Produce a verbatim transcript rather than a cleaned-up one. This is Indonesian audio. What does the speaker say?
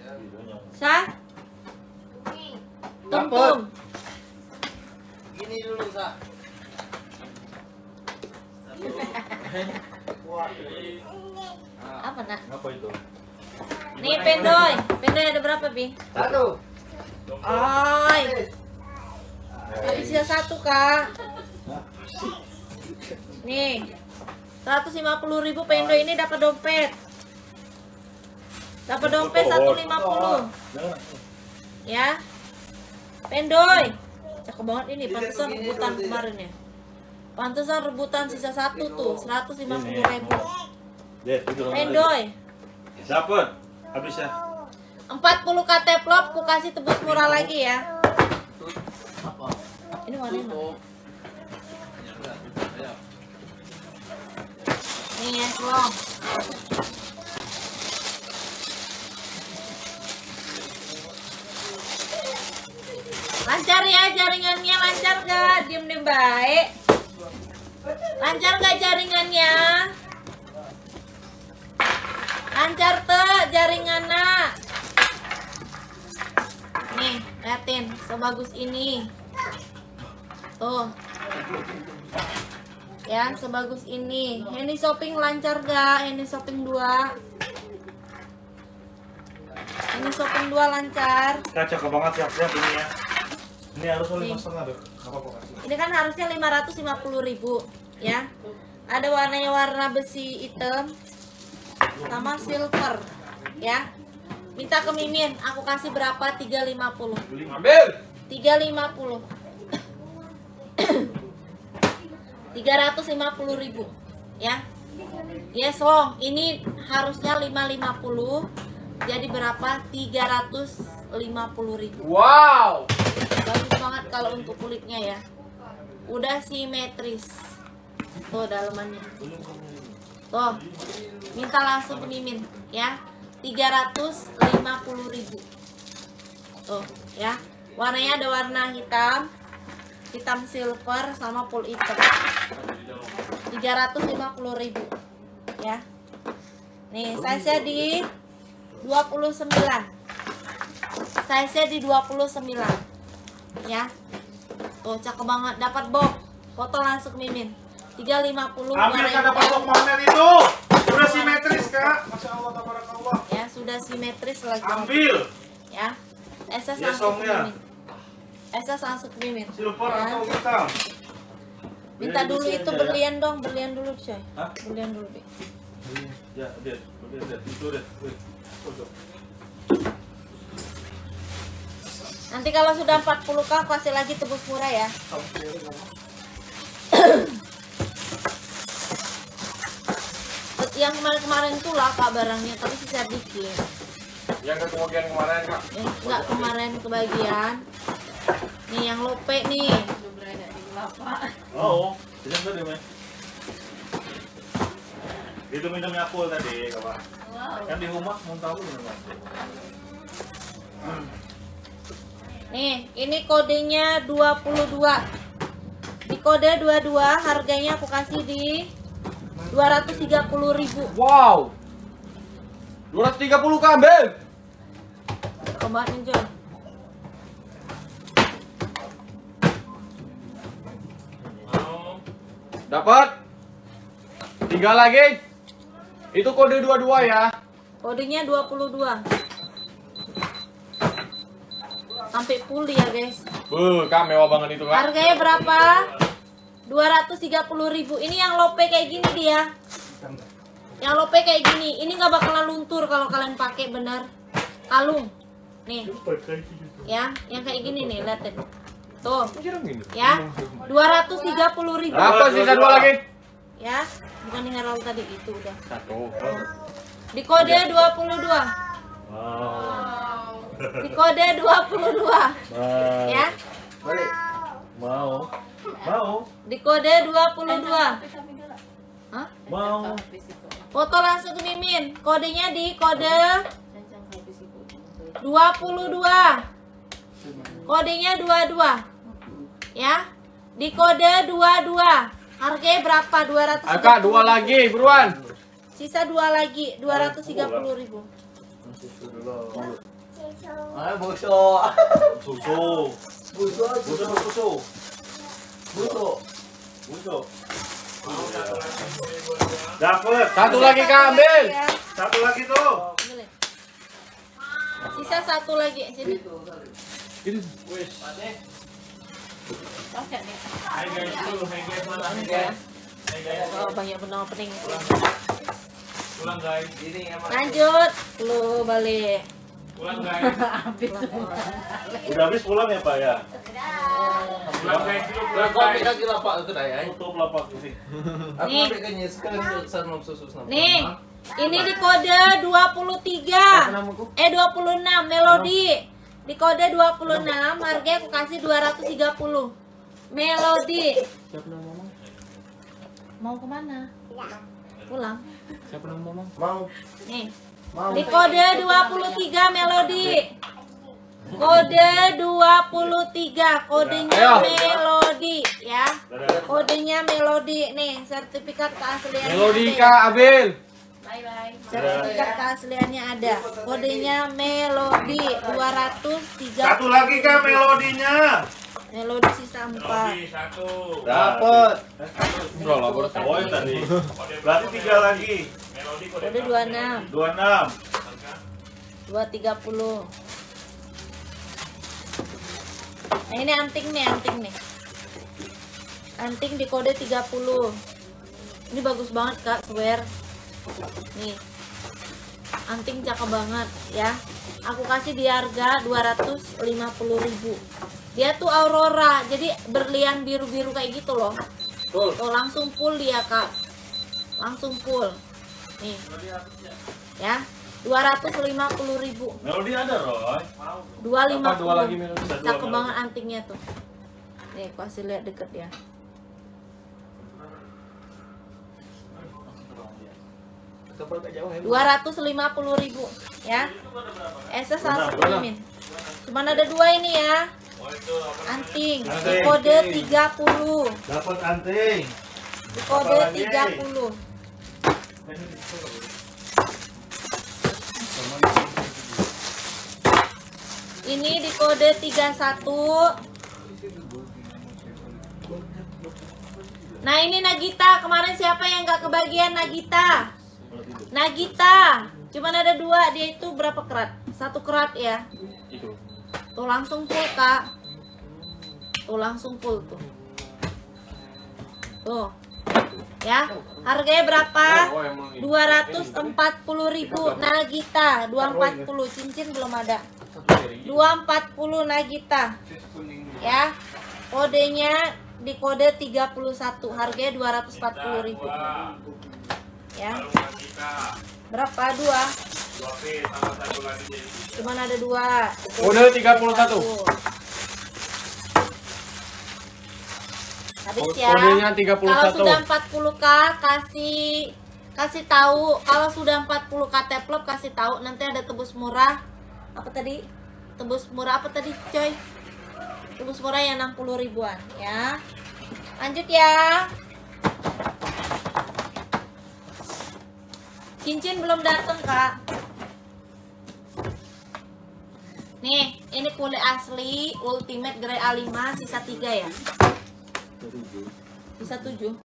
Sa? Tum-tum. Gini dulu, Sa. Apa nak? Apa itu? Nih pendoy. Pendoy ada berapa, Bi? Satu. Ay. Habis sisa satu, Kak. Nih. seratus lima puluh ribu pendoy ini dapat dompet. Dapat dompet seratus lima puluh. Ya. Pendoy. Cakep banget ini, pantesan rebutan kemarin ya. Pantesan rebutan sisa satu tuh, seratus lima puluh ribu. Pendoy. Dapat. Habis ya. empat puluh K T plop, ku kasih tebus murah lagi ya. Ini warnanya mana? Nih ya, Slong. Lancar ya jaringannya, lancar gak? Diem-diem baik. Lancar gak jaringannya? Lancar tuh jaringannya. Nih, liatin, sebagus ini. Tuh. Ya, sebagus ini. Handy shopping lancar gak? Handy shopping dua. Handy shopping dua lancar. Kaca ke banget siap-siap ini ya. Ini harus lima setengah deh. Apa-apa kasih. Ini kan harusnya lima ratus lima puluh ribu ya. Ada warnanya warna besi hitam sama silver ya. Minta ke Mimin, aku kasih berapa? tiga ratus lima puluh. Ambil. tiga ratus lima puluh. tiga ratus lima puluh ribu ya. Yes, Long. Ini harusnya lima ratus lima puluh. Jadi berapa? tiga ratus lima puluh ribu. Wow. Bagus banget kalau untuk kulitnya ya. Udah simetris. Tuh dalamannya. Tuh. Minta langsung ke Mimin ya. tiga ratus lima puluh ribu. Tuh ya. Warnanya ada warna hitam, hitam silver sama full hitam. tiga ratus lima puluh ribu ya. Nih, size-nya di dua puluh sembilan. Size-nya di dua puluh sembilan. Ya. Tuh, cakep banget. Dapat box. Foto langsung Mimin. tiga ratus lima puluh. Ambil kan dapat box magnet itu. Sudah simetris, Kak. Masya Allah, tabarakallah. Ya, sudah simetris lagi. Ambil. Ya. S S Ya, langsung ke songnya. Mimin. S S langsung ke Mimin. Silver Ya. atau hitam? Minta dulu Beli di itu sini aja, berlian dong, berlian dulu coy. Hah? Berlian dulu, Bi. Ya, lihat, lihat, lihat. Itu deh. Wih. Tuh, tuh. Nanti kalau sudah empat puluh K kasih lagi tebus murah ya. Yang kemarin-kemarin tuh lah Kak barangnya, tapi sisa dikit. Yang kebagian kemarin, Kak. Yang enggak kemarin kebagian. Nih yang lope nih. Oh, bisa tadi, Mas. Itu minumnya full tadi, Kak. Kan di rumah mau tahu minum. Hmm. Nih, ini kodenya dua puluh dua. Di kode dua puluh dua harganya aku kasih di dua ratus tiga puluh ribu. Wow. dua ratus tiga puluh Kak, ambil. Coba Joy. Dapat. Tiga lagi. Itu kode dua puluh dua ya. Kodenya dua puluh dua. Sampai full ya, guys. Beuh, Kak, mewah banget itu, Kak. Harganya berapa? dua ratus tiga puluh ribu. Ini yang lope kayak gini dia. Yang lope kayak gini. Ini nggak bakalan luntur kalau kalian pakai bener. Kalung. Nih. Ya, yang kayak gini nih, liatin. Tuh. Ya. dua ratus tiga puluh ribu. Apa sisa dua lagi? Ya. Bukan yang Herald tadi itu udah. Satu. Di kode dua puluh dua. Wow. Di kode dua puluh dua. Mau. Ya. Mau. Mau. Di kode dua puluh dua. Hah? Mau. Foto langsung ke Mimin. Kodenya di kode dua puluh dua. Kodenya dua puluh dua. Ya. Di kode dua puluh dua. Harganya berapa? dua ratus. Kak, dua lagi, buruan. Sisa dua lagi, dua ratus tiga puluh ribu. Ah, bosok. Susu. Buso, Busu buso, susu. buso. Busu. Dapat. Satu lagi Kak, ambil. Ya. Satu lagi tuh. Ambil ya. Sisa satu lagi sini. Itu. Oke nih. Hai guys, dulu, hai guys, mana hai Ya. guys? Hai guys, Oh, banyak benar opening. pulang guys, Ini emang. Lanjut, lu balik. pulang guys, Habis semua. Udah habis pulang ya Pak ya? pulang guys, dulu Kau pulang kau guys. pegang lapak ke daya. Tutup lapak ini. Aku Nih. pegang sekarang sana susu sama. Nih, ini di kode dua puluh tiga. Eh dua puluh enam Melodi. Di kode dua puluh enam harganya aku kasih dua ratus tiga puluh. Melodi. Siapa nama Mama? Mau kemana? Pulang. Siapa nama Mama? Mau, Nih. mau. Di kode dua puluh tiga Melodi. Kode dua puluh tiga, kodenya Ayo. Melodi ya. Dadah. Kodenya Melodi nih, sertifikat keasliannya. Melodi ada ya. Kak, ambil. Bye bye. Sertifikat keasliannya ada. Kodenya Melodi dua ratus tiga Satu lagi Kak melodinya. Melodi sisa empat. Melodi satu. Dapat. Bro lah, bro. Oh yang tadi. Berarti tiga lagi. Melodi kode Kode dua puluh enam, Dua enam. dua tiga puluh. Nah ini anting nih, anting nih. Anting di kode tiga puluh. Ini bagus banget Kak, swear. Nih. Anting cakep banget ya. Aku kasih di harga dua ratus lima puluh ribu. Dia tuh aurora, jadi berlian biru-biru kayak gitu loh. Betul. Tuh langsung full dia Kak. Langsung full. Nih. Ya. dua ratus lima puluh ribu. Melodi ada Roy. dua ratus lima Apa dua lagi puluh. Melodi? Bisa dua Cakep melodi. banget antingnya tuh. Nih, aku kasih lihat deket ya. dua ratus lima puluh ribu ya. Ss langsung pilihin. Cuman ada dua ini ya. Anting di kode tiga puluh. Dapat anting. Di kode Apalagi? tiga puluh. Ini di kode tiga puluh satu. Nah ini Nagita, kemarin siapa yang gak kebagian Nagita? Nagita, cuman ada dua, dia itu berapa kerat? Satu kerat ya. Itu. Tuh langsung full Kak. Tuh langsung full tuh. Tuh. Ya, harganya berapa? Oh, yang mau ini. dua ratus empat puluh ribu Nagita, dua ratus empat puluh, cincin belum ada. dua ratus empat puluh Nagita. Ya. Kodenya di kode tiga puluh satu, harganya dua ratus empat puluh ribu. Ya. Berapa? Dua. dua piece sama satu lagi jadi. Cuman ada dua. Kode tiga puluh satu. Habis ya. Kodenya tiga puluh Kalau satu. sudah empat puluh K kasih kasih tahu. Kalau sudah empat puluh K teplop kasih tahu, nanti ada tebus murah. Apa tadi? Tebus murah apa tadi, coy? Tebus murah yang enam puluh ribuan ya. Lanjut ya. Cincin belum datang, Kak. Nih, ini kulit asli Ultimate grade A lima sisa tiga ya. Sisa tujuh.